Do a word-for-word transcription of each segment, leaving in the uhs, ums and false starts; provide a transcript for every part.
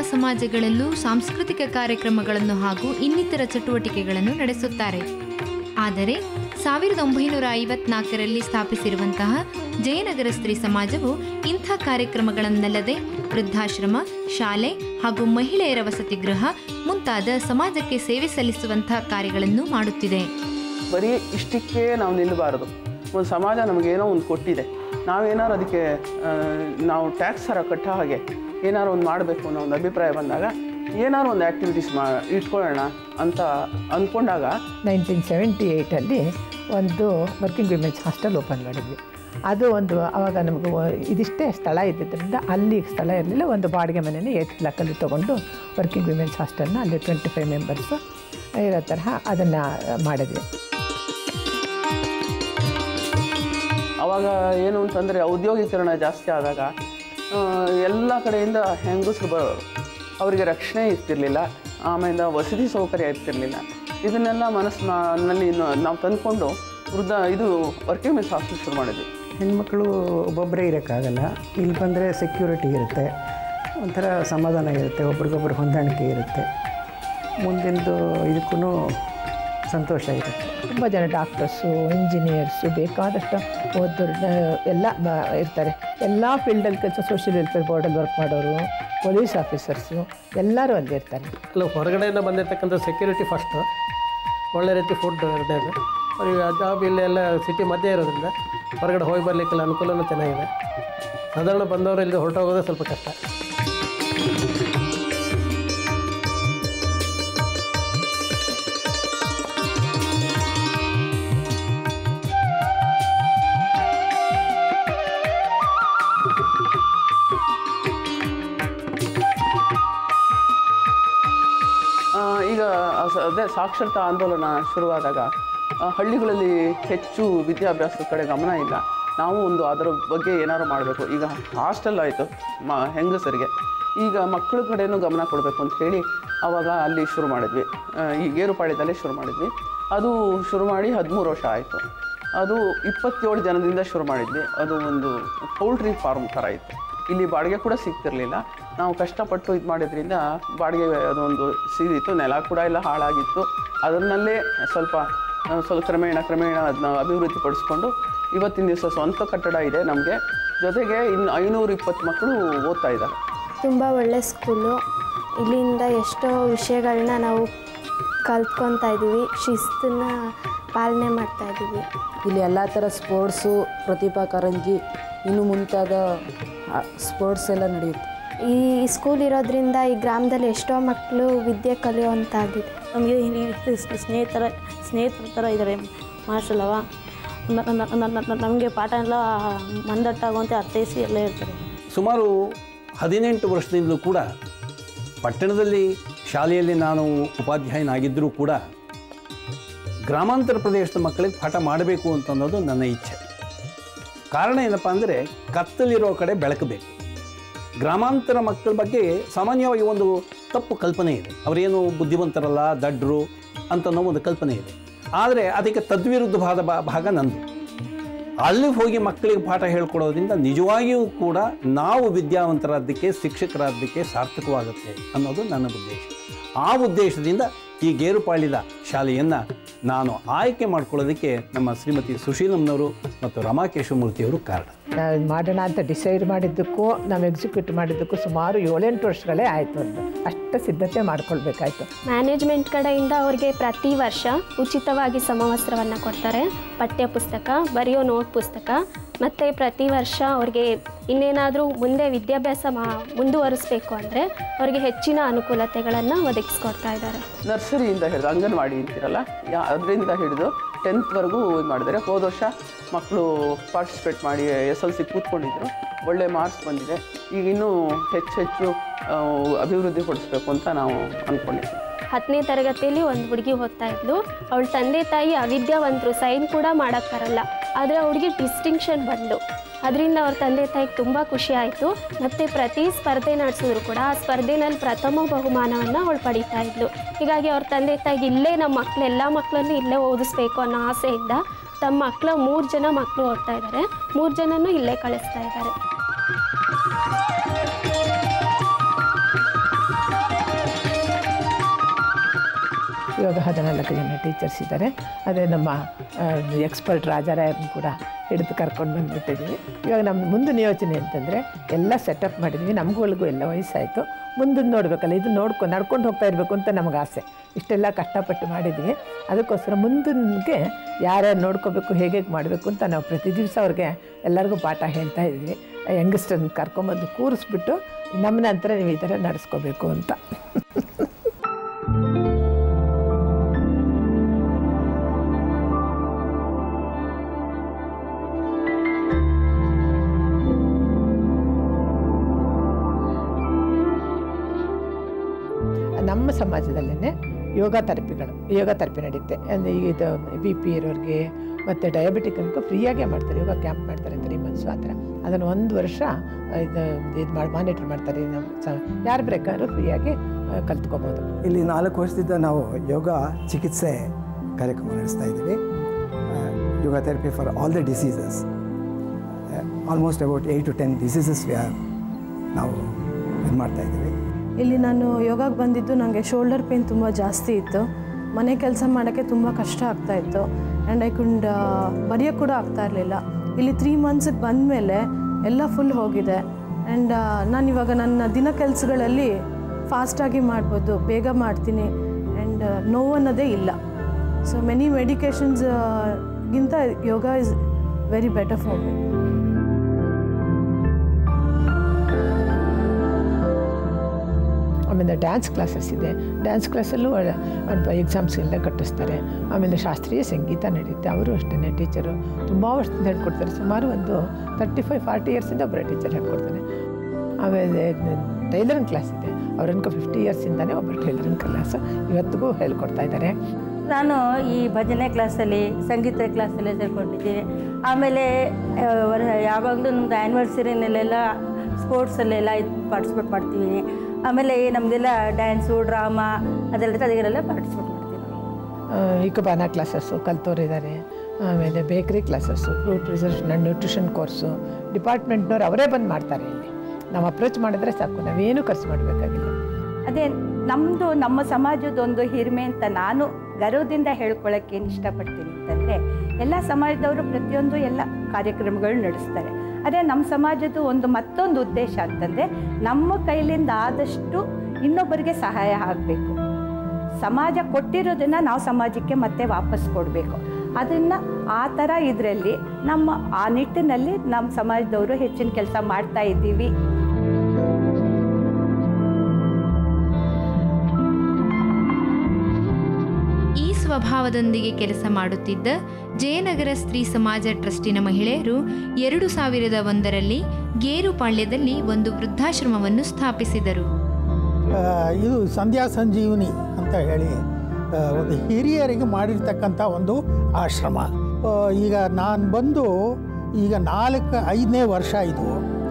ಸಮಾಜಗಳಲ್ಲೂ ಸಾಂಸ್ಕೃತಿಕ ಕಾರ್ಯಕ್ರಮಗಳನ್ನು ಹಾಗೂ ಇನ್ನಿತರ ಚಟುವಟಿಕೆಗಳನ್ನು ನಡೆಸುತ್ತಾರೆ. ಆದರೆ ಸಾವಿರದ ಒಂಬೈನೂರ ಐವತ್ನಾಲ್ಕರಲ್ಲಿ ಸ್ಥಾಪಿಸಿರುವಂತಹ ಜಯನಗರ ಸ್ತ್ರೀ ಸಮಾಜವು ಇಂಥ ಕಾರ್ಯಕ್ರಮಗಳನ್ನಲ್ಲದೆ ವೃದ್ಧಾಶ್ರಮ, ಶಾಲೆ ಹಾಗೂ ಮಹಿಳೆಯರ ವಸತಿ ಗೃಹ ಮುಂತಾದ ಸಮಾಜಕ್ಕೆ ಸೇವೆ ಸಲ್ಲಿಸುವಂತಹ ಕಾರ್ಯಗಳನ್ನು ಮಾಡುತ್ತಿದೆ. ಬರೀ ಇಷ್ಟಕ್ಕೆ ನಾವು ನಿಲ್ಲಬಾರದು. ಒಂದು ಸಮಾಜ ನಮಗೇನೋ ಒಂದು ಕೊಟ್ಟಿದೆ, ನಾವೇನಾದ್ರು ಅದಕ್ಕೆ ನಾವು ಟ್ಯಾಕ್ಸ್ ಥರ ಕಟ್ಟ ಹಾಗೆ ಏನಾದ್ರು ಒಂದು ಮಾಡಬೇಕು ಅನ್ನೋ ಒಂದು ಅಭಿಪ್ರಾಯ ಬಂದಾಗ ಏನಾದ್ರು ಒಂದು ಆ್ಯಕ್ಟಿವಿಟೀಸ್ ಮಾ ಇಟ್ಕೊಳ್ಳೋಣ ಅಂತ ಅಂದ್ಕೊಂಡಾಗ ನೈನ್ಟೀನ್ ಸೆವೆಂಟಿ ಏಯ್ಟಲ್ಲಿ ಒಂದು ವರ್ಕಿಂಗ್ ವಿಮೆನ್ಸ್ ಹಾಸ್ಟೆಲ್ ಓಪನ್ ಮಾಡಿದ್ವಿ. ಅದು ಒಂದು ಆವಾಗ ನಮಗೆ ಇದಿಷ್ಟೇ ಸ್ಥಳ ಇದ್ದಿದ್ದರಿಂದ ಅಲ್ಲಿ ಸ್ಥಳ ಇರಲಿಲ್ಲ, ಒಂದು ಬಾಡಿಗೆ ಮನೆಯೇ ಏಟ್ ಲಾಕಲ್ಲಿ ತೊಗೊಂಡು ವರ್ಕಿಂಗ್ ವಿಮೆನ್ಸ್ ಹಾಸ್ಟೆಲ್ನ ಅಲ್ಲಿ ಟ್ವೆಂಟಿ ಫೈವ್ ಮೆಂಬರ್ಸು ಇರೋ ತರಹ ಅದನ್ನು ಮಾಡಿದ್ವಿ. ಆವಾಗ ಏನು ಅಂತಂದರೆ ಔದ್ಯೋಗೀಕರಣ ಜಾಸ್ತಿ ಆದಾಗ ಎಲ್ಲ ಕಡೆಯಿಂದ ಹೆಂಗಸರು ಬರೋರು, ಅವರಿಗೆ ರಕ್ಷಣೆ ಇರ್ತಿರಲಿಲ್ಲ, ಆಮೇಲೆ ವಸತಿ ಸೌಕರ್ಯ ಇರ್ತಿರಲಿಲ್ಲ. ಇದನ್ನೆಲ್ಲ ಮನಸ್ಸಿನಲ್ಲಿ ನಾವು ತಂದುಕೊಂಡು ವೃದ್ಧ ಇದು ವರ್ಕಿಂಗ್ ಮೆನ್ಸ್ ಹಾಸ್ಟೆಲ್ ಶುರು ಮಾಡಿದ್ವಿ. ಹೆಣ್ಮಕ್ಳು ಒಬ್ಬೊಬ್ಬರೇ ಇರೋಕ್ಕಾಗಲ್ಲ, ಇಲ್ಲಿ ಬಂದರೆ ಸೆಕ್ಯೂರಿಟಿ ಇರುತ್ತೆ, ಒಂಥರ ಸಮಾಧಾನ ಇರುತ್ತೆ, ಒಬ್ರಿಗೊಬ್ರು ಹೊಂದಾಣಿಕೆ ಇರುತ್ತೆ, ಮುಂದಿಂದು ಇದಕ್ಕೂ ಸಂತೋಷ ಇರುತ್ತೆ. ತುಂಬ ಜನ ಡಾಕ್ಟರ್ಸು, ಇಂಜಿನಿಯರ್ಸು, ಬೇಕಾದಷ್ಟು ಓದೋರು ಎಲ್ಲ ಇರ್ತಾರೆ. ಎಲ್ಲ ಫೀಲ್ಡಲ್ಲಿ ಕೆಲಸ, ಸೋಷಿಯಲ್ ವೆಲ್ಫೇರ್ ಬೋರ್ಡಲ್ಲಿ ವರ್ಕ್ ಮಾಡೋರು, ಪೊಲೀಸ್ ಆಫೀಸರ್ಸು ಎಲ್ಲರೂ ಅಲ್ಲಿ ಇರ್ತಾರೆ. ಅಲ್ಲ, ಹೊರಗಡೆಯಿಂದ ಬಂದಿರತಕ್ಕಂಥ ಸೆಕ್ಯೂರಿಟಿ ಫಸ್ಟು, ಒಳ್ಳೆ ರೀತಿ ಫುಡ್ ಎರಡನೇದು. ಅವ್ರಿಗೆ ಜಾಬ್ ಇಲ್ಲೆಲ್ಲ ಸಿಟಿ ಮಧ್ಯೆ ಇರೋದ್ರಿಂದ ಹೊರಗಡೆ ಹೋಗಿ ಬರಲಿಕ್ಕೆಲ್ಲ ಅನುಕೂಲನೂ ಚೆನ್ನಾಗಿದೆ. ಸಾಧಾರಣ ಬಂದವರು ಇಲ್ಲಿ ಹೊರಟೋಗೋದೇ ಸ್ವಲ್ಪ ಕಷ್ಟ. ಈಗ ಅದೇ ಸಾಕ್ಷರತಾ ಆಂದೋಲನ ಶುರುವಾದಾಗ ಹಳ್ಳಿಗಳಲ್ಲಿ ಹೆಚ್ಚು ವಿದ್ಯಾಭ್ಯಾಸದ ಕಡೆ ಗಮನ ಇಲ್ಲ. ನಾವು ಒಂದು ಅದರ ಬಗ್ಗೆ ಏನಾದ್ರು ಮಾಡಬೇಕು. ಈಗ ಹಾಸ್ಟೆಲ್ ಆಯಿತು ಮ ಹೆಂಗಸರಿಗೆ, ಈಗ ಮಕ್ಕಳ ಕಡೆಯೂ ಗಮನ ಕೊಡಬೇಕು ಅಂತ ಹೇಳಿ ಆವಾಗ ಅಲ್ಲಿ ಶುರು ಮಾಡಿದ್ವಿ. ಈ ಗೇರುಪಾಳ್ಯದಲ್ಲೇ ಶುರು ಮಾಡಿದ್ವಿ. ಅದು ಶುರು ಮಾಡಿ ಹದಿಮೂರು ವರ್ಷ ಆಯಿತು. ಅದು ಇಪ್ಪತ್ತೇಳು ಜನದಿಂದ ಶುರು ಮಾಡಿದ್ವಿ. ಅದು ಒಂದು ಪೌಲ್ಟ್ರಿ ಫಾರ್ಮ್ ಥರ ಇತ್ತು. ಇಲ್ಲಿ ಬಾಡಿಗೆ ಕೂಡ ಸಿಗ್ತಿರಲಿಲ್ಲ. ನಾವು ಕಷ್ಟಪಟ್ಟು ಇದು ಮಾಡಿದ್ರಿಂದ ಬಾಡಿಗೆ ಅದೊಂದು ಸಿಗಿತ್ತು. ನೆಲ ಕೂಡ ಎಲ್ಲ ಹಾಳಾಗಿತ್ತು. ಅದನ್ನಲ್ಲೇ ಸ್ವಲ್ಪ ಸ್ವಲ್ಪ ಕ್ರಮೇಣ ಕ್ರಮೇಣ ಅದನ್ನ ಅಭಿವೃದ್ಧಿ ಪಡಿಸ್ಕೊಂಡು ಇವತ್ತಿನ ದಿವಸ ಸ್ವಂತ ಕಟ್ಟಡ ಇದೆ ನಮಗೆ. ಜೊತೆಗೆ ಇನ್ನು ಐನೂರು ಇಪ್ಪತ್ತು ಮಕ್ಕಳು ಓದ್ತಾ ಇದ್ದಾರೆ. ತುಂಬ ಒಳ್ಳೆ ಸ್ಕೂಲು. ಇಲ್ಲಿಂದ ಎಷ್ಟೋ ವಿಷಯಗಳನ್ನ ನಾವು ಕಲ್ತ್ಕೊತಾ ಇದ್ದೀವಿ, ಶಿಸ್ತನ್ನ ಪಾಲನೆ ಮಾಡ್ತಾಯಿದ್ದೀವಿ. ಇಲ್ಲಿ ಎಲ್ಲ ಥರ ಸ್ಪೋರ್ಟ್ಸು, ಪ್ರತಿಭಾ ಕಾರಂಜಿ, ಇನ್ನು ಮುಂತಾದ ಸ್ಪೋರ್ಟ್ಸ್ ಎಲ್ಲ ನಡೆಯುತ್ತೆ. ಈ ಸ್ಕೂಲ್ ಇರೋದ್ರಿಂದ ಈ ಗ್ರಾಮದಲ್ಲಿ ಎಷ್ಟೋ ಮಕ್ಕಳು ವಿದ್ಯೆ ಕಲಿಯುವಂತಾಗಿದೆ. ನಮಗೆ ಸ್ನೇಹಿತರ ಸ್ನೇಹಿತರ ಥರ ಇದ್ದಾರೆ ಮಾರ್ಷಲ್ ಅವ. ನಮಗೆ ಪಾಠ ಎಲ್ಲ ಮಂದಟ್ಟಾಗುವಂತೆ ಅರ್ಥೈಸಿ ಎಲ್ಲ ಇರ್ತಾರೆ. ಸುಮಾರು ಹದಿನೆಂಟು ವರ್ಷದಿಂದಲೂ ಕೂಡ ಪಟ್ಟಣದಲ್ಲಿ ಶಾಲೆಯಲ್ಲಿ ನಾನು ಉಪಾಧ್ಯಾಯನಾಗಿದ್ದರೂ ಕೂಡ ಗ್ರಾಮಾಂತರ ಪ್ರದೇಶದ ಮಕ್ಕಳಿಗೆ ಪಾಠ ಮಾಡಬೇಕು ಅಂತ ಅನ್ನೋದು ನನ್ನ ಇಚ್ಛೆ. ಕಾರಣ ಏನಪ್ಪ ಅಂದರೆ ಕತ್ತಲಿರೋ ಕಡೆ ಬೆಳಕಬೇಕು. ಗ್ರಾಮಾಂತರ ಮಕ್ಕಳ ಬಗ್ಗೆ ಸಾಮಾನ್ಯವಾಗಿ ಒಂದು ತಪ್ಪು ಕಲ್ಪನೆ ಇದೆ. ಅವರೇನು ಬುದ್ಧಿವಂತರಲ್ಲ, ದಡ್ರು ಅಂತನೋ ಒಂದು ಕಲ್ಪನೆ ಇದೆ. ಆದರೆ ಅದಕ್ಕೆ ತದ್ವಿರುದ್ಧವಾದ ಭಾಗ ನಂದು. ಅಲ್ಲಿ ಹೋಗಿ ಮಕ್ಕಳಿಗೆ ಪಾಠ ಹೇಳ್ಕೊಡೋದ್ರಿಂದ ನಿಜವಾಗಿಯೂ ಕೂಡ ನಾವು ವಿದ್ಯಾವಂತರಾದ್ದಕ್ಕೆ, ಶಿಕ್ಷಕರಾದ್ದಕ್ಕೆ ಸಾರ್ಥಕವಾಗುತ್ತೆ ಅನ್ನೋದು ನನ್ನ ಉದ್ದೇಶ. ಆ ಉದ್ದೇಶದಿಂದ ಈ ಗೇರುಪಾಳ್ಯದ ಶಾಲೆಯನ್ನು ನಾನು ಆಯ್ಕೆ ಮಾಡ್ಕೊಳ್ಳೋದಕ್ಕೆ ನಮ್ಮ ಶ್ರೀಮತಿ ಸುಶೀಲಮ್ಮನವರು ಮತ್ತು ರಮಾಕೇಶಮೂರ್ತಿಯವರು ಕಾರಣ. ನಾವು ಮಾಡೋಣ ಅಂತ ಡಿಸೈಡ್ ಮಾಡಿದ್ದಕ್ಕೂ ನಾವು ಎಕ್ಸಿಕ್ಯೂಟ್ ಮಾಡಿದ್ದಕ್ಕೂ ಸುಮಾರು ಏಳೆಂಟು ವರ್ಷಗಳೇ ಆಯಿತು ಅಂತ ಅಷ್ಟು ಸಿದ್ಧತೆ ಮಾಡ್ಕೊಳ್ಬೇಕಾಯ್ತು. ಮ್ಯಾನೇಜ್ಮೆಂಟ್ ಕಡೆಯಿಂದ ಅವ್ರಿಗೆ ಪ್ರತಿ ವರ್ಷ ಉಚಿತವಾಗಿ ಸಮವಸ್ತ್ರವನ್ನು ಕೊಡ್ತಾರೆ, ಪಠ್ಯ ಪುಸ್ತಕ, ಬರೆಯೋ ನೋಟ್ ಪುಸ್ತಕ, ಮತ್ತು ಪ್ರತಿ ವರ್ಷ ಅವ್ರಿಗೆ ಇನ್ನೇನಾದರೂ ಮುಂದೆ ವಿದ್ಯಾಭ್ಯಾಸ ಮಾ ಮುಂದುವರಿಸಬೇಕು ಅಂದರೆ ಅವ್ರಿಗೆ ಹೆಚ್ಚಿನ ಅನುಕೂಲತೆಗಳನ್ನು ಒದಗಿಸ್ಕೊಡ್ತಾ ಇದ್ದಾರೆ. ನರ್ಸರಿಯಿಂದ ಹಿಡಿದು ಅಂಗನವಾಡಿ ಅಂತಿರಲ್ಲ, ಅದರಿಂದ ಹಿಡಿದು ಟೆಂತ್ವರೆಗೂ ಇದು ಮಾಡಿದ್ದಾರೆ. ಹೋದ ವರ್ಷ ಮಕ್ಕಳು ಪಾರ್ಟಿಸಿಪೇಟ್ ಮಾಡಿ ಎಸ್ ಎಲ್ ಸಿ ಕೂತ್ಕೊಂಡಿದ್ರು, ಒಳ್ಳೆ ಮಾರ್ಕ್ಸ್ ಬಂದಿದೆ. ಈಗ ಇನ್ನೂ ಹೆಚ್ಚು ಹೆಚ್ಚು ಅಭಿವೃದ್ಧಿ ಪಡಿಸ್ಬೇಕು ಅಂತ ನಾವು ಅಂದ್ಕೊಂಡಿದ್ದೀವಿ. ಹತ್ತನೇ ತರಗತಿಯಲ್ಲಿ ಒಂದು ಹುಡುಗಿ ಓದ್ತಾ ಇದ್ಲು. ಅವಳ ತಂದೆ ತಾಯಿ ಅವಿದ್ಯಾವಂತರು, ಸೈನ್ ಕೂಡ ಮಾಡೋಕ್ಕೆ ಬರಲ್ಲ. ಆದರೆ ಅವಳಿಗೆ ಡಿಸ್ಟಿಂಕ್ಷನ್ ಬಂದು ಅದರಿಂದ ಅವ್ರ ತಂದೆ ತಾಯಿಗೆ ತುಂಬ ಖುಷಿ ಆಯಿತು. ಮತ್ತು ಪ್ರತಿ ಸ್ಪರ್ಧೆ ನಡೆಸಿದ್ರು ಕೂಡ ಆ ಸ್ಪರ್ಧೆನಲ್ಲಿ ಪ್ರಥಮ ಬಹುಮಾನವನ್ನು ಅವಳು ಪಡೀತಾ ಇದ್ಲು. ಹೀಗಾಗಿ ಅವ್ರ ತಂದೆ ತಾಯಿಗೆ ಇಲ್ಲೇ ನಮ್ಮ ಮಕ್ಕಳು ಎಲ್ಲ ಮಕ್ಕಳನ್ನು ಇಲ್ಲೇ ಓದಿಸ್ಬೇಕು ಅನ್ನೋ ಆಸೆಯಿಂದ ತಮ್ಮ ಮಕ್ಕಳ ಮೂರು ಜನ ಮಕ್ಕಳು ಓದ್ತಾ ಇದ್ದಾರೆ, ಮೂರು ಜನನೂ ಇಲ್ಲೇ ಕಳಿಸ್ತಾ ಇದ್ದಾರೆ. ಇವಾಗ ಹದಿನಾಲ್ಕು ಜನ ಟೀಚರ್ಸ್ ಇದ್ದಾರೆ. ಅದೇ ನಮ್ಮ ಎಕ್ಸ್ಪರ್ಟ್ ರಾಜಾರಾಯರನ್ನು ಕೂಡ ಹಿಡಿದು ಕರ್ಕೊಂಡು ಬಂದುಬಿಟ್ಟಿದ್ದೀವಿ. ಇವಾಗ ನಮ್ಮ ಮುಂದಿನ ಯೋಚನೆ ಅಂತಂದರೆ ಎಲ್ಲ ಸೆಟಪ್ ಮಾಡಿದ್ವಿ. ನಮಗಳಿಗೂ ಎಲ್ಲ ವಯಸ್ಸಾಯಿತು, ಮುಂದೆ ನೋಡಬೇಕಲ್ಲ, ಇದು ನೋಡ್ಕೊಂಡು ನಡ್ಕೊಂಡು ಹೋಗ್ತಾ ಇರಬೇಕು ಅಂತ ನಮಗೆ ಆಸೆ. ಇಷ್ಟೆಲ್ಲ ಕಷ್ಟಪಟ್ಟು ಮಾಡಿದ್ವಿ. ಅದಕ್ಕೋಸ್ಕರ ಮುಂದಿನಗೆ ಯಾರ್ಯಾರು ನೋಡ್ಕೋಬೇಕು, ಹೇಗೆ ಹೇಗೆ ಮಾಡಬೇಕು ಅಂತ ನಾವು ಪ್ರತಿ ದಿವಸ ಅವ್ರಿಗೆ ಎಲ್ಲರಿಗೂ ಪಾಠ ಹೇಳ್ತಾ ಇದ್ವಿ. ಯಂಗಸ್ಟರ್ನ ಕರ್ಕೊಂಬಂದು ಕೂರಿಸ್ಬಿಟ್ಟು ನಮ್ಮ ನಂತರ ನೀವು ಈ ಥರ ನಡೆಸ್ಕೋಬೇಕು ಅಂತ. ನಮ್ಮ ಸಮಾಜದಲ್ಲೇ ಯೋಗ ಥೆರಪಿಗಳು ಯೋಗ ಥೆರಪಿ ನಡೆಯುತ್ತೆ. ಅಂದರೆ ಇದು ಬಿ ಪಿ ಇರೋರಿಗೆ ಮತ್ತು ಡಯಾಬಿಟಿಕ್ ಅನ್ಕೋ ಫ್ರೀಯಾಗೇ ಮಾಡ್ತಾರೆ, ಯೋಗ ಕ್ಯಾಂಪ್ ಮಾಡ್ತಾರೆ ತ್ರೀ ಮಂತ್ಸು ಆ ಥರ. ಅದನ್ನು ಒಂದು ವರ್ಷ ಇದು ಇದು ಮಾಡಿ ಮಾನಿಟ್ರ್ ಮಾಡ್ತಾರೆ. ನಮ್ಮ ಸ ಯಾರು ಬೇಕಾದ್ರೂ ಫ್ರೀಯಾಗಿ ಕಲ್ತ್ಕೋಬೋದು. ಇಲ್ಲಿ ನಾಲ್ಕು ವರ್ಷದಿಂದ ನಾವು ಯೋಗ ಚಿಕಿತ್ಸೆ ಕಾರ್ಯಕ್ರಮ ನಡೆಸ್ತಾ ಇದ್ದೀವಿ. Yoga therapy for all the diseases, almost about eight to ten diseases we are ನಾವು ಇದು ಮಾಡ್ತಾಯಿದ್ದೀವಿ. ಇಲ್ಲಿ ನಾನು ಯೋಗಕ್ಕೆ ಬಂದಿದ್ದು ನನಗೆ ಶೋಲ್ಡರ್ ಪೇನ್ ತುಂಬ ಜಾಸ್ತಿ ಇತ್ತು. ಮನೆ ಕೆಲಸ ಮಾಡೋಕ್ಕೆ ತುಂಬ ಕಷ್ಟ ಆಗ್ತಾಯಿತ್ತು. ಆ್ಯಂಡ್ ಐ ಕುಂಡ್ ಬರೆಯೋಕ್ಕೆ ಕೂಡ ಆಗ್ತಾ ಇರಲಿಲ್ಲ. ಇಲ್ಲಿ ತ್ರೀ ಮಂತ್ಸಿಗೆ ಬಂದಮೇಲೆ ಎಲ್ಲ ಫುಲ್ ಹೋಗಿದೆ. ಆ್ಯಂಡ್ ನಾನು ಇವಾಗ ನನ್ನ ದಿನ ಕೆಲಸಗಳಲ್ಲಿ ಫಾಸ್ಟಾಗಿ ಮಾಡ್ಬೋದು, ಬೇಗ ಮಾಡ್ತೀನಿ. ಆ್ಯಂಡ್ ನೋವು ಅನ್ನೋದೇ ಇಲ್ಲ. ಸೊ ಮೆನಿ ಮೆಡಿಕೇಷನ್ಸ್ಗಿಂತ yoga is very better for me. ಆಮೇಲೆ ಡ್ಯಾನ್ಸ್ ಕ್ಲಾಸಸ್ ಇದೆ. ಡ್ಯಾನ್ಸ್ ಕ್ಲಾಸಲ್ಲೂ ಎಕ್ಸಾಮ್ಸ್ ಎಲ್ಲ ಕಟ್ಟಿಸ್ತಾರೆ. ಆಮೇಲೆ ಶಾಸ್ತ್ರೀಯ ಸಂಗೀತ ನಡೆಯುತ್ತೆ. ಅವರು ಅಷ್ಟೇ ಟೀಚರು ತುಂಬ ವರ್ಷದಿಂದ ಹೇಳ್ಕೊಡ್ತಾರೆ. ಸುಮಾರು ಒಂದು ತರ್ಟಿ ಫೈವ್ ಫಾರ್ಟಿ ಇಯರ್ಸಿಂದ ಒಬ್ಬರೇ ಟೀಚರ್ ಹೇಳ್ಕೊಡ್ತಾರೆ. ಆಮೇಲೆ ಟೈಲರಿಂಗ್ ಕ್ಲಾಸ್ ಇದೆ. ಅವ್ರನ್ಕ ಫಿಫ್ಟಿ ಇಯರ್ಸಿಂದನೇ ಒಬ್ಬರು ಟೈಲರಿಂಗ್ ಕ್ಲಾಸ್ ಇವತ್ತಿಗೂ ಹೇಳ್ಕೊಡ್ತಾ ಇದ್ದಾರೆ. ನಾನು ಈ ಭಜನೆ ಕ್ಲಾಸಲ್ಲಿ, ಸಂಗೀತ ಕ್ಲಾಸಲ್ಲಿ ಸೇರ್ಕೊಂಡಿದ್ದೀನಿ. ಆಮೇಲೆ ಯಾವಾಗಲೂ ನಮ್ಮದು ಆ್ಯನಿವರ್ಸರಿನಲ್ಲೆಲ್ಲ ಸ್ಪೋರ್ಟ್ಸಲ್ಲೆಲ್ಲ ಇದು ಪಾರ್ಟಿಸಿಪೇಟ್ ಮಾಡ್ತೀವಿ. ಆಮೇಲೆ ನಮ್ಮದೆಲ್ಲ ಡ್ಯಾನ್ಸು, ಡ್ರಾಮಾ ಅದೆಲ್ಲ ಅದಕ್ಕೆಲ್ಲ ಪಾರ್ಟಿಸಿಪೇಟ್ ಮಾಡ್ತೀವಿ. ಇಕಬಾನ ಕ್ಲಾಸಸ್ಸು ಕಲ್ತೋರಿದ್ದಾರೆ. ಆಮೇಲೆ bakery classes, fruit reservation, nutrition course ಡಿಪಾರ್ಟ್ಮೆಂಟ್ನವ್ರು ಅವರೇ ಬಂದು ಮಾಡ್ತಾರೆ. ಇಲ್ಲಿ ನಾವು ಅಪ್ರೋಚ್ ಮಾಡಿದ್ರೆ ಸಾಕು, ನಾವೇನು ಖರ್ಚು ಮಾಡಬೇಕಾಗಿಲ್ಲ. ಅದೇ ನಮ್ಮದು ನಮ್ಮ ಸಮಾಜದೊಂದು ಹಿರಿಮೆ ಅಂತ ನಾನು ಗರ್ವದಿಂದ ಹೇಳ್ಕೊಳ್ಳೋಕ್ಕೆ ಏನು ಇಷ್ಟಪಡ್ತೀನಿ ಅಂತಂದರೆ, ಎಲ್ಲ ಸಮಾಜದವರು ಪ್ರತಿಯೊಂದು ಎಲ್ಲ ಕಾರ್ಯಕ್ರಮಗಳು ನಡೆಸ್ತಾರೆ. ಅದೇ ನಮ್ಮ ಸಮಾಜದ ಒಂದು ಮತ್ತೊಂದು ಉದ್ದೇಶ ಅಂತಂದರೆ, ನಮ್ಮ ಕೈಲಿಂದ ಆದಷ್ಟು ಇನ್ನೊಬ್ಬರಿಗೆ ಸಹಾಯ ಆಗಬೇಕು. ಸಮಾಜ ಕೊಟ್ಟಿರೋದನ್ನು ನಾವು ಸಮಾಜಕ್ಕೆ ಮತ್ತೆ ವಾಪಸ್ ಕೊಡಬೇಕು. ಅದನ್ನು ಆ ಥರ ಇದರಲ್ಲಿ ನಮ್ಮ ಆ ನಿಟ್ಟಿನಲ್ಲಿ ನಮ್ಮ ಸಮಾಜದವರು ಹೆಚ್ಚಿನ ಕೆಲಸ ಮಾಡ್ತಾ ಇದ್ದೀವಿ. ಈ ಸ್ವಭಾವದೊಂದಿಗೆ ಕೆಲಸ ಮಾಡುತ್ತಿದ್ದ ಜಯನಗರ ಸ್ತ್ರೀ ಸಮಾಜ ಟ್ರಸ್ಟಿನ ಮಹಿಳೆಯರು ಎರಡು ಸಾವಿರದ ಒಂದರಲ್ಲಿ ಗೇರುಪಾಳ್ಯದಲ್ಲಿ ಒಂದು ವೃದ್ಧಾಶ್ರಮವನ್ನು ಸ್ಥಾಪಿಸಿದರು. ಇದು ಸಂಧ್ಯಾ ಸಂಜೀವಿನಿ ಅಂತ ಹೇಳಿ ಒಂದು ಹಿರಿಯರಿಗೆ ಮಾಡಿರ್ತಕ್ಕಂಥ ಒಂದು ಆಶ್ರಮ. ಈಗ ನಾನು ಬಂದು ಈಗ ನಾಲ್ಕು ಐದನೇ ವರ್ಷ ಇದು.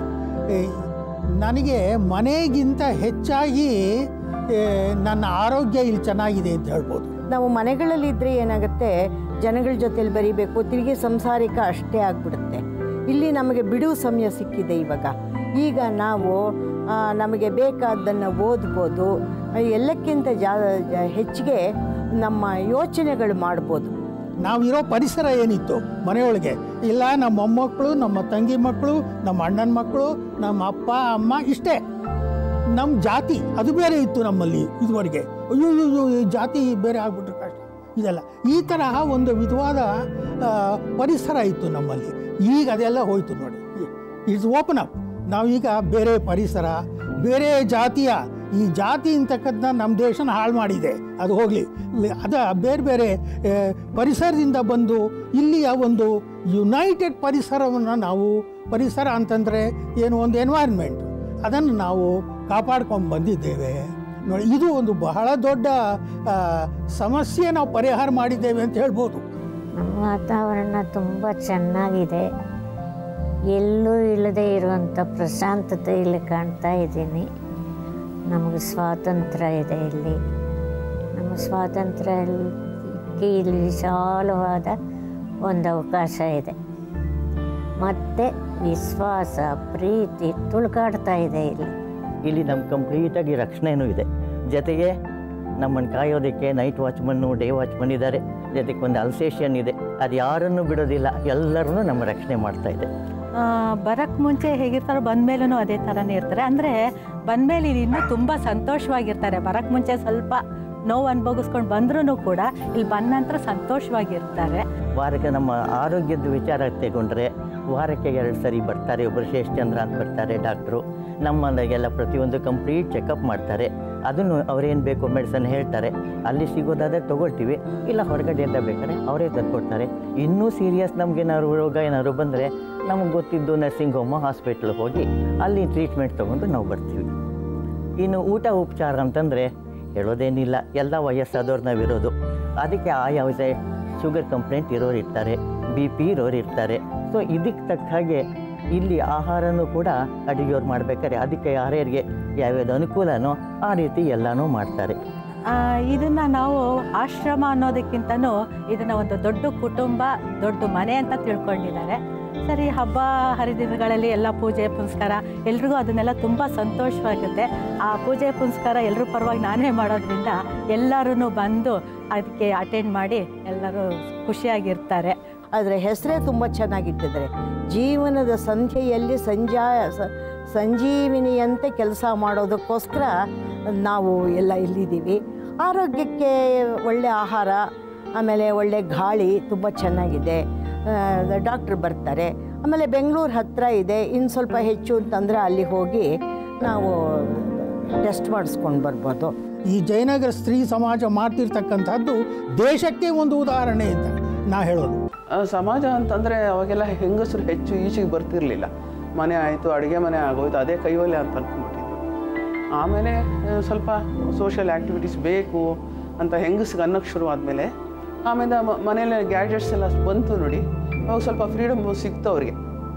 ನನಗೆ ಮನೆಗಿಂತ ಹೆಚ್ಚಾಗಿ ನನ್ನ ಆರೋಗ್ಯ ಇಲ್ಲಿ ಚೆನ್ನಾಗಿದೆ ಅಂತ ಹೇಳ್ಬೋದು. ನಾವು ಮನೆಗಳಲ್ಲಿದ್ದರೆ ಏನಾಗುತ್ತೆ, ಜನಗಳ ಜೊತೆಲಿ ಬರೀಬೇಕು, ತಿರುಗಿ ಸಂಸಾರಿಕ ಅಷ್ಟೇ ಆಗಿಬಿಡುತ್ತೆ. ಇಲ್ಲಿ ನಮಗೆ ಬಿಡುವು ಸಮಯ ಸಿಕ್ಕಿದೆ ಇವಾಗ. ಈಗ ನಾವು ನಮಗೆ ಬೇಕಾದ್ದನ್ನು ಓದ್ಬೋದು, ಎಲ್ಲಕ್ಕಿಂತ ಜಾ ಹೆಚ್ಚಿಗೆ ನಮ್ಮ ಯೋಚನೆಗಳು ಮಾಡ್ಬೋದು. ನಾವಿರೋ ಪರಿಸರ ಏನಿತ್ತು ಮನೆಯೊಳಗೆ, ಇಲ್ಲ ನಮ್ಮ ಮೊಮ್ಮಕ್ಕಳು, ನಮ್ಮ ತಂಗಿ ಮಕ್ಕಳು, ನಮ್ಮ ಅಣ್ಣನ ಮಕ್ಕಳು, ನಮ್ಮ ಅಪ್ಪ ಅಮ್ಮ, ಇಷ್ಟೇ. ನಮ್ಮ ಜಾತಿ ಅದು ಬೇರೆ ಇತ್ತು ನಮ್ಮಲ್ಲಿ ಇದುವರೆಗೆ. ಅಯ್ಯೋ ಅಯ್ಯೋ ಜಾತಿ ಬೇರೆ ಆಗ್ಬಿಟ್ರೆ ಕಷ್ಟ ಇದೆಲ್ಲ. ಈ ತರಹ ಒಂದು ವಿಧವಾದ ಪರಿಸರ ಇತ್ತು ನಮ್ಮಲ್ಲಿ. ಈಗ ಅದೆಲ್ಲ ಹೋಯ್ತು ನೋಡಿ. It's open up. ನಾವೀಗ ಬೇರೆ ಪರಿಸರ, ಬೇರೆ ಜಾತಿಯ, ಈ ಜಾತಿ ಅಂತಕ್ಕಂಥ ನಮ್ಮ ದೇಶನ ಹಾಳು ಮಾಡಿದೆ. ಅದು ಹೋಗಲಿ, ಅದ ಬೇರೆ ಬೇರೆ ಪರಿಸರದಿಂದ ಬಂದು ಇಲ್ಲಿಯ ಒಂದು ಯುನೈಟೆಡ್ ಪರಿಸರವನ್ನು ನಾವು, ಪರಿಸರ ಅಂತಂದರೆ ಏನು, ಒಂದು ಎನ್ವೈರ್ಮೆಂಟ್, ಅದನ್ನು ನಾವು ಕಾಪಾಡ್ಕೊಂಡು ಬಂದಿದ್ದೇವೆ ನೋಡಿ. ಇದು ಒಂದು ಬಹಳ ದೊಡ್ಡ ಸಮಸ್ಯೆ ನಾವು ಪರಿಹಾರ ಮಾಡಿದ್ದೇವೆ ಅಂತ ಹೇಳ್ಬೋದು. ನಮ್ಮ ವಾತಾವರಣ ತುಂಬ ಚೆನ್ನಾಗಿದೆ. ಎಲ್ಲೂ ಇಲ್ಲದೆ ಇರುವಂಥ ಪ್ರಶಾಂತತೆ ಇಲ್ಲಿ ಕಾಣ್ತಾ ಇದ್ದೀನಿ. ನಮಗೆ ಸ್ವಾತಂತ್ರ್ಯ ಇದೆ ಇಲ್ಲಿ. ನಮ್ಮ ಸ್ವಾತಂತ್ರ್ಯಕ್ಕೆ ಇಲ್ಲಿ ವಿಶಾಲವಾದ ಒಂದು ಅವಕಾಶ ಇದೆ. ಮತ್ತು ವಿಶ್ವಾಸ, ಪ್ರೀತಿ ತುಳುಕಾಡ್ತಾ ಇದೆ ಇಲ್ಲಿ. ಇಲ್ಲಿ ನಮ್ಮ ಕಂಪ್ಲೀಟಾಗಿ ರಕ್ಷಣೆಯೂ ಇದೆ. ಜೊತೆಗೆ ನಮ್ಮನ್ನು ಕಾಯೋದಕ್ಕೆ ನೈಟ್ ವಾಚ್ಮನ್ನು ಡೇ ವಾಚ್ಮನ್ ಇದ್ದಾರೆ, ಜೊತೆಗೆ ಒಂದು ಅಲ್ಸೇಷನ್ ಇದೆ. ಅದು ಯಾರನ್ನೂ ಬಿಡೋದಿಲ್ಲ, ಎಲ್ಲರನ್ನೂ ನಮ್ಮ ರಕ್ಷಣೆ ಮಾಡ್ತಾ ಇದೆ. ಬರೋಕ್ಕೆ ಮುಂಚೆ ಹೇಗಿರ್ತಾರೋ ಬಂದಮೇಲೂ ಅದೇ ಥರನೇ ಇರ್ತಾರೆ. ಅಂದರೆ ಬಂದಮೇಲೆ ಇನ್ನೂ ತುಂಬ ಸಂತೋಷವಾಗಿರ್ತಾರೆ. ಬರೋಕ್ಕೆ ಮುಂಚೆ ಸ್ವಲ್ಪ ನೋವು ಅನುಭವಿಸ್ಕೊಂಡು ಬಂದ್ರೂ ಕೂಡ ಇಲ್ಲಿ ಬಂದ ನಂತರ ಸಂತೋಷವಾಗಿರ್ತಾರೆ. ವಾರಕ್ಕೆ ನಮ್ಮ ಆರೋಗ್ಯದ ವಿಚಾರ ತಗೊಂಡ್ರೆ ವಾರಕ್ಕೆ ಎರಡು ಸರಿ ಬರ್ತಾರೆ. ಒಬ್ಬರು ಶೇಷಚಂದ್ರ ಅಂತ ಬರ್ತಾರೆ ಡಾಕ್ಟ್ರು, ನಮ್ಮನೆಗೆಲ್ಲ ಪ್ರತಿಯೊಂದು ಕಂಪ್ಲೀಟ್ ಚೆಕಪ್ ಮಾಡ್ತಾರೆ. ಅದನ್ನು ಅವ್ರೇನು ಬೇಕು ಮೆಡಿಸನ್ ಹೇಳ್ತಾರೆ, ಅಲ್ಲಿ ಸಿಗೋದಾದರೆ ತೊಗೊಳ್ತೀವಿ, ಇಲ್ಲ ಹೊರಗಡೆಯಿಂದ ಬೇಕಾದ್ರೆ ಅವರೇ ತಂದುಕೊಡ್ತಾರೆ. ಇನ್ನೂ ಸೀರಿಯಸ್ ನಮಗೇನಾದ್ರು ರೋಗ ಏನಾದ್ರು ಬಂದರೆ ನಮಗೆ ಗೊತ್ತಿದ್ದು ನರ್ಸಿಂಗ್ ಹೋಮು ಹಾಸ್ಪಿಟ್ಲಿಗೆ ಹೋಗಿ ಅಲ್ಲಿ ಟ್ರೀಟ್ಮೆಂಟ್ ತೊಗೊಂಡು ನಾವು ಬರ್ತೀವಿ. ಇನ್ನು ಊಟ ಉಪಚಾರ ಅಂತಂದರೆ ಹೇಳೋದೇನಿಲ್ಲ, ಎಲ್ಲ ವಯಸ್ಸಾದವ್ರು ನಾವಿರೋದು. ಅದಕ್ಕೆ ಆಯಾ ಶುಗರ್ ಕಂಪ್ಲೇಂಟ್ ಇರೋರು ಇರ್ತಾರೆ, ಬಿ ಪಿ ಇರೋರು ಇರ್ತಾರೆ. ಸೊ ಇದಕ್ಕೆ ತಕ್ಕ ಹಾಗೆ ಇಲ್ಲಿ ಆಹಾರನೂ ಕೂಡ ಅಡುಗೆಯವ್ರು ಮಾಡಬೇಕಾದ್ರೆ ಅದಕ್ಕೆ ಯಾರ್ಯಾರಿಗೆ ಯಾವ್ಯಾವ್ದು ಅನುಕೂಲನೋ ಆ ರೀತಿ ಎಲ್ಲನೂ ಮಾಡ್ತಾರೆ. ಇದನ್ನು ನಾವು ಆಶ್ರಮ ಅನ್ನೋದಕ್ಕಿಂತನೂ ಇದನ್ನು ಒಂದು ದೊಡ್ಡ ಕುಟುಂಬ, ದೊಡ್ಡ ಮನೆ ಅಂತ ತಿಳ್ಕೊಂಡಿದ್ದಾರೆ. ಸರಿ, ಹಬ್ಬ ಹರಿದಿನಗಳಲ್ಲಿ ಎಲ್ಲ ಪೂಜೆ ಪುನಸ್ಕಾರ ಎಲ್ರಿಗೂ ಅದನ್ನೆಲ್ಲ ತುಂಬ ಸಂತೋಷವಾಗುತ್ತೆ. ಆ ಪೂಜೆ ಪುನಸ್ಕಾರ ಎಲ್ಲರ ಪರವಾಗಿ ನಾನೇ ಮಾಡೋದ್ರಿಂದ ಎಲ್ಲರೂ ಬಂದು ಅದಕ್ಕೆ ಅಟೆಂಡ್ ಮಾಡಿ ಎಲ್ಲರೂ ಖುಷಿಯಾಗಿರ್ತಾರೆ. ಆದರೆ ಹೆಸರೇ ತುಂಬ ಚೆನ್ನಾಗಿಟ್ಟಿದ್ದಾರೆ. ಜೀವನದ ಸಂಧ್ಯೆಯಲ್ಲಿ ಸಂಜಾ ಸಂಜೀವಿನಿಯಂತೆ ಕೆಲಸ ಮಾಡೋದಕ್ಕೋಸ್ಕರ ನಾವು ಎಲ್ಲ ಇಲ್ಲಿದ್ದೀವಿ. ಆರೋಗ್ಯಕ್ಕೆ ಒಳ್ಳೆ ಆಹಾರ, ಆಮೇಲೆ ಒಳ್ಳೆ ಗಾಳಿ ತುಂಬ ಚೆನ್ನಾಗಿದೆ. ಡಾಕ್ಟ್ರ್ ಬರ್ತಾರೆ. ಆಮೇಲೆ ಬೆಂಗಳೂರು ಹತ್ತಿರ ಇದೆ, ಇನ್ನು ಸ್ವಲ್ಪ ಹೆಚ್ಚು ಅಂತಂದರೆ ಅಲ್ಲಿ ಹೋಗಿ ನಾವು ಟೆಸ್ಟ್ ಮಾಡಿಸ್ಕೊಂಡು ಬರ್ಬೋದು. ಈ ಜಯನಗರ ಸ್ತ್ರೀ ಸಮಾಜ ಮಾಡ್ತಿರ್ತಕ್ಕಂಥದ್ದು ದೇಶಕ್ಕೆ ಒಂದು ಉದಾಹರಣೆ ಅಂತ ನಾ ಹೇಳೋದು. ಸಮಾಜ ಅಂತಂದರೆ ಅವಾಗೆಲ್ಲ ಹೆಂಗಸರು ಹೆಚ್ಚು ಈಚೆಗೆ ಬರ್ತಿರಲಿಲ್ಲ. ಮನೆ ಆಯಿತು, ಅಡುಗೆ ಮನೆ ಆಗೋಯ್ತು, ಅದೇ ಕೈವಲ್ಯ ಅಂತ ಅಂದ್ಕೊಂಡ್ಬಿಟ್ಟಿದ್ವಿ. ಆಮೇಲೆ ಸ್ವಲ್ಪ ಸೋಷಿಯಲ್ ಆ್ಯಕ್ಟಿವಿಟೀಸ್ ಬೇಕು ಅಂತ ಹೆಂಗಸ್ಗೆ ಅನ್ನೋಕ್ಕೆ ಶುರು ಆದಮೇಲೆ ಆಮೇಲೆ ಮನೇಲಿ ಗ್ಯಾಜೆಟ್ಸ್ ಎಲ್ಲ ಬಂತು ನೋಡಿ, ಅವಾಗ ಸ್ವಲ್ಪ ಫ್ರೀಡಮ್ ಸಿಕ್ತು ಅವ್ರಿಗೆ.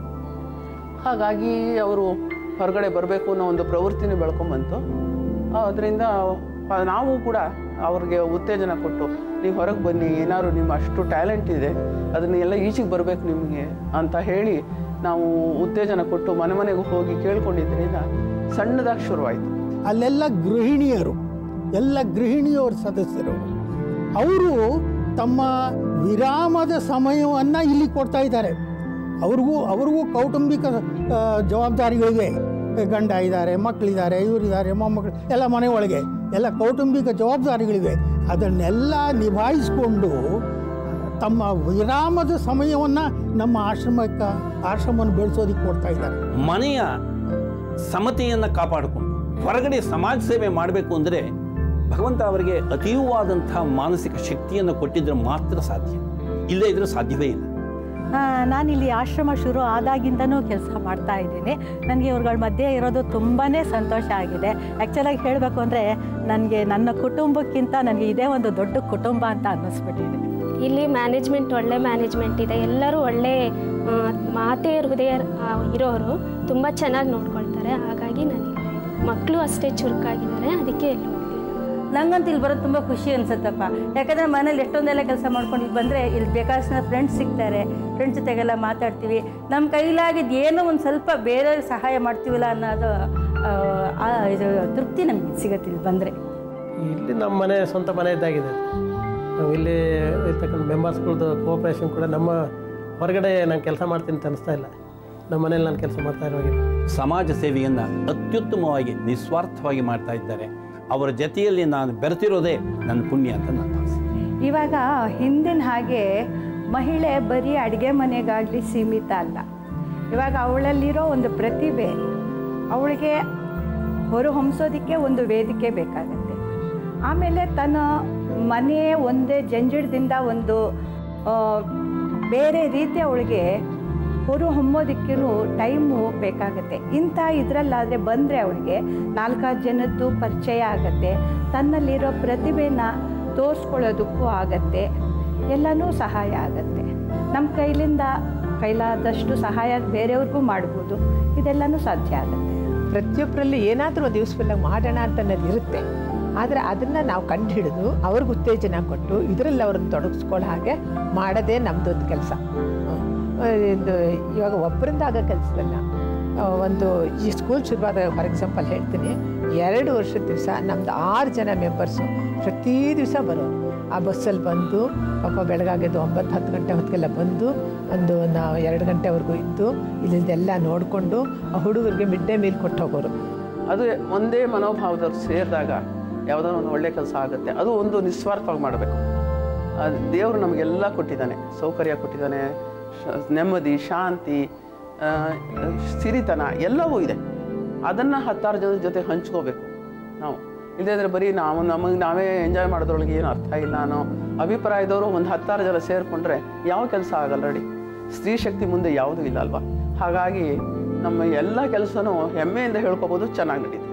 ಹಾಗಾಗಿ ಅವರು ಹೊರಗಡೆ ಬರಬೇಕು ಅನ್ನೋ ಒಂದು ಪ್ರವೃತ್ತಿನೇ ಬೆಳ್ಕೊಂಬಂತು. ಅದರಿಂದ ನಾವು ಕೂಡ ಅವ್ರಿಗೆ ಉತ್ತೇಜನ ಕೊಟ್ಟು, ನೀವು ಹೊರಗೆ ಬನ್ನಿ, ಏನಾದ್ರು ನಿಮ್ಮ ಅಷ್ಟು ಟ್ಯಾಲೆಂಟ್ ಇದೆ, ಅದನ್ನೆಲ್ಲ ಈಚೆಗೆ ಬರಬೇಕು ನಿಮಗೆ ಅಂತ ಹೇಳಿ ನಾವು ಉತ್ತೇಜನ ಕೊಟ್ಟು ಮನೆ ಮನೆಗೆ ಹೋಗಿ ಕೇಳ್ಕೊಂಡಿದ್ದರಿಂದ ಸಣ್ಣದಾಗಿ ಶುರುವಾಯಿತು. ಅಲ್ಲೆಲ್ಲ ಗೃಹಿಣಿಯರು, ಎಲ್ಲ ಗೃಹಿಣಿಯವ್ರ ಸದಸ್ಯರು, ಅವರು ತಮ್ಮ ವಿರಾಮದ ಸಮಯವನ್ನು ಇಲ್ಲಿ ಕೊಡ್ತಾ ಇದ್ದಾರೆ. ಅವ್ರಿಗೂ ಅವ್ರಿಗೂ ಕೌಟುಂಬಿಕ ಜವಾಬ್ದಾರಿಗಳಿವೆ. ಗಂಡ ಇದ್ದಾರೆ, ಮಕ್ಕಳಿದ್ದಾರೆ, ಇವರಿದ್ದಾರೆ, ಮೊಮ್ಮಕ್ಕಳು ಎಲ್ಲ ಮನೆ ಒಳಗೆ ಎಲ್ಲ ಕೌಟುಂಬಿಕ ಜವಾಬ್ದಾರಿಗಳಿವೆ. ಅದನ್ನೆಲ್ಲ ನಿಭಾಯಿಸಿಕೊಂಡು ತಮ್ಮ ವಿರಾಮದ ಸಮಯವನ್ನು ನಮ್ಮ ಆಶ್ರಮಕ್ಕೆ ಆಶ್ರಮವನ್ನು ಬೆಳೆಸೋದಕ್ಕೆ ಕೊಡ್ತಾ ಇದ್ದಾರೆ. ಮನೆಯ ಸಮತೆಯನ್ನು ಕಾಪಾಡಿಕೊಂಡು ಹೊರಗಡೆ ಸಮಾಜ ಸೇವೆ ಮಾಡಬೇಕು ಅಂದರೆ ಭಗವಂತ ಅವರಿಗೆ ಅತೀವವಾದಂಥ ಮಾನಸಿಕ ಶಕ್ತಿಯನ್ನು ಕೊಟ್ಟಿದ್ರೆ ಮಾತ್ರ ಸಾಧ್ಯ, ಇಲ್ಲದೇ ಇದ್ರೆ ಸಾಧ್ಯವೇ ಇಲ್ಲ. ನಾನಿಲ್ಲಿ ಆಶ್ರಮ ಶುರು ಆದಾಗಿಂದನೂ ಕೆಲಸ ಮಾಡ್ತಾ ಇದ್ದೀನಿ. ನನಗೆ ಇವ್ರುಗಳ ಮಧ್ಯೆ ಇರೋದು ತುಂಬಾ ಸಂತೋಷ ಆಗಿದೆ. ಆ್ಯಕ್ಚುಲಾಗಿ ಹೇಳಬೇಕು ಅಂದರೆ ನನಗೆ ನನ್ನ ಕುಟುಂಬಕ್ಕಿಂತ ನನಗೆ ಇದೇ ಒಂದು ದೊಡ್ಡ ಕುಟುಂಬ ಅಂತ ಅನ್ನಿಸ್ಬಿಟ್ಟಿದೆ. ಇಲ್ಲಿ ಮ್ಯಾನೇಜ್ಮೆಂಟ್ ಒಳ್ಳೆ ಮ್ಯಾನೇಜ್ಮೆಂಟ್ ಇದೆ. ಎಲ್ಲರೂ ಒಳ್ಳೆ ಮಾತೇ ಹೃದಯ ಇರೋರು, ತುಂಬ ಚೆನ್ನಾಗಿ ನೋಡ್ಕೊಳ್ತಾರೆ. ಹಾಗಾಗಿ ನಾನು ಮಕ್ಕಳು ಅಷ್ಟೇ ಚುರುಕಾಗಿದ್ದಾರೆ, ಅದಕ್ಕೆ ಇಲ್ಲಿ ನಂಗಂತೂ ಇಲ್ಲಿ ಬರೋದು ತುಂಬ ಖುಷಿ ಅನ್ಸುತ್ತಪ್ಪ. ಯಾಕಂದರೆ ಮನೇಲಿ ಎಷ್ಟೊಂದೆಲ್ಲ ಕೆಲಸ ಮಾಡ್ಕೊಂಡು ಇಲ್ಲಿ ಬಂದರೆ ಇಲ್ಲಿ ಬೇಕಾದಷ್ಟು ಫ್ರೆಂಡ್ಸ್ ಸಿಗ್ತಾರೆ, ಫ್ರೆಂಡ್ಸ್ ಜೊತೆಗೆಲ್ಲ ಮಾತಾಡ್ತೀವಿ. ನಮ್ಮ ಕೈಲಾಗಿದ್ದು ಏನೋ ಒಂದು ಸ್ವಲ್ಪ ಬೇರೆ ಸಹಾಯ ಮಾಡ್ತೀವಲ್ಲ ಅನ್ನೋದು ಇದು ತೃಪ್ತಿ ನಮಗೆ ಸಿಗುತ್ತೆ ಇಲ್ಲಿ ಬಂದರೆ. ಇಲ್ಲಿ ನಮ್ಮ ಮನೆ ಸ್ವಂತ ಮನೆ ಇದ್ದಾಗಿದೆ. ನಾವು ಇಲ್ಲಿ ಇರ್ತಕ್ಕಂಥ ಮೆಂಬರ್ಸ್ಗಳದ್ದು ಕೋಆಪ್ರೇಷನ್ ಕೂಡ ನಮ್ಮ ಹೊರಗಡೆ ನಾನು ಕೆಲಸ ಮಾಡ್ತೀನಿ ಅಂತ ಅನಿಸ್ತಾ ಇಲ್ಲ. ನಮ್ಮ ಮನೇಲಿ ನಾನು ಕೆಲಸ ಮಾಡ್ತಾ ಇರೋಗಿದೆ. ಸಮಾಜ ಸೇವೆಯನ್ನು ಅತ್ಯುತ್ತಮವಾಗಿ ನಿಸ್ವಾರ್ಥವಾಗಿ ಮಾಡ್ತಾ ಇದ್ದಾರೆ. ಅವರ ಜೊತೆಯಲ್ಲಿ ನಾನು ಬೆರೆತಿರೋದೇ ನನ್ನ ಪುಣ್ಯ ಅಂತ ನಾನು ಭಾವಿಸ್ತೀನಿ. ಇವಾಗ ಹಿಂದಿನ ಹಾಗೆ ಮಹಿಳೆ ಬರೀ ಅಡುಗೆ ಮನೆಗಾಗಲಿ ಸೀಮಿತ ಅಲ್ಲ. ಇವಾಗ ಅವಳಲ್ಲಿರೋ ಒಂದು ಪ್ರತಿಭೆ ಅವಳಿಗೆ ಹೊರಹೊಮ್ಮಿಸೋದಕ್ಕೆ ಒಂದು ವೇದಿಕೆ ಬೇಕಾಗತ್ತೆ. ಆಮೇಲೆ ತನ್ನ ಮನೆ ಒಂದೇ ಜಂಜಡದಿಂದ ಒಂದು ಬೇರೆ ರೀತಿ ಅವಳಿಗೆ ಹೊರ ಹೊಮ್ಮೋದಕ್ಕೂ ಟೈಮು ಬೇಕಾಗತ್ತೆ. ಇಂಥ ಇದರಲ್ಲಾದರೆ ಬಂದರೆ ಅವಳಿಗೆ ನಾಲ್ಕಾರು ಜನದ್ದು ಪರಿಚಯ ಆಗತ್ತೆ, ತನ್ನಲ್ಲಿರೋ ಪ್ರತಿಭೆನ ತೋರಿಸ್ಕೊಳ್ಳೋದಕ್ಕೂ ಆಗತ್ತೆ, ಎಲ್ಲನೂ ಸಹಾಯ ಆಗತ್ತೆ. ನಮ್ಮ ಕೈಲಿಂದ ಕೈಲಾದಷ್ಟು ಸಹಾಯ ಬೇರೆಯವ್ರಿಗೂ ಮಾಡ್ಬೋದು, ಇದೆಲ್ಲನೂ ಸಾಧ್ಯ ಆಗುತ್ತೆ. ಪ್ರತಿಯೊಬ್ಬರಲ್ಲಿ ಏನಾದರೂ ಒಂದು ಯೂಸ್ಫುಲ್ಲಾಗಿ ಮಾಡೋಣ ಅಂತ ಅನ್ನೋದು ಇರುತ್ತೆ. ಆದರೆ ಅದನ್ನು ನಾವು ಕಂಡು ಹಿಡಿದು ಅವ್ರಿಗೆ ಉತ್ತೇಜನ ಕೊಟ್ಟು ಇದರಲ್ಲಿ ಅವ್ರನ್ನ ತೊಡಗಿಸ್ಕೊಳ್ಳೋ ಹಾಗೆ ಮಾಡೋದೇ ನಮ್ಮದೊಂದು ಕೆಲಸ. ಇದು ಇವಾಗ ಒಬ್ಬರಿಂದ ಆಗೋ ಕೆಲಸದಲ್ಲ. ಒಂದು ಈ ಸ್ಕೂಲ್ ಶುರುವಾದ ಫಾರ್ ಎಕ್ಸಾಂಪಲ್ ಹೇಳ್ತೀನಿ, ಎರಡು ವರ್ಷದ ದಿವಸ ನಮ್ಮದು ಆರು ಜನ ಮೆಂಬರ್ಸು ಪ್ರತಿ ದಿವಸ ಬರೋರು. ಆ ಬಸ್ಸಲ್ಲಿ ಬಂದು ಪಾಪ ಬೆಳಗಾಗಿದ್ದು ಒಂಬತ್ತು ಹತ್ತು ಗಂಟೆ ಹೊತ್ತಿಗೆಲ್ಲ ಬಂದು ಒಂದು ನಾವು ಎರಡು ಗಂಟೆವರೆಗೂ ಇದ್ದು ಇಲ್ಲಿದ್ದೆಲ್ಲ ನೋಡಿಕೊಂಡು ಆ ಹುಡುಗರಿಗೆ ಮಿಡ್ ಡೇ ಮೀಲ್ ಕೊಟ್ಟು ಹೋಗೋರು. ಅದು ಒಂದೇ ಮನೋಭಾವದವ್ರು ಸೇರಿದಾಗ ಯಾವುದೋ ಒಂದು ಒಳ್ಳೆ ಕೆಲಸ ಆಗುತ್ತೆ. ಅದು ಒಂದು ನಿಸ್ವಾರ್ಥವಾಗಿ ಮಾಡಬೇಕು. ದೇವರು ನಮಗೆಲ್ಲ ಕೊಟ್ಟಿದ್ದಾನೆ, ಸೌಕರ್ಯ ಕೊಟ್ಟಿದ್ದಾನೆ, ನೆಮ್ಮದಿ, ಶಾಂತಿ, ಸಿರಿತನ ಎಲ್ಲವೂ ಇದೆ. ಅದನ್ನು ಹತ್ತಾರು ಜನದ ಜೊತೆ ಹಂಚ್ಕೋಬೇಕು ನಾವು. ಇಲ್ಲದಿದ್ದರೆ ಬರೀ ನಾವು ನಮಗೆ ನಾವೇ ಎಂಜಾಯ್ ಮಾಡೋದ್ರೊಳಗೆ ಏನು ಅರ್ಥ ಇಲ್ಲ ಅನ್ನೋ ಅಭಿಪ್ರಾಯದವರು ಒಂದು ಹತ್ತಾರು ಜನ ಸೇರಿಕೊಂಡ್ರೆ ಯಾವ ಕೆಲಸ ಆಗಲ್ಲ ನೋಡಿ. ಸ್ತ್ರೀ ಶಕ್ತಿ ಮುಂದೆ ಯಾವುದೂ ಇಲ್ಲ ಅಲ್ವಾ. ಹಾಗಾಗಿ ನಮ್ಮ ಎಲ್ಲ ಕೆಲಸನೂ ಹೆಮ್ಮೆಯಿಂದ ಹೇಳ್ಕೊಬೋದು, ಚೆನ್ನಾಗಿ ನಡೀತದೆ.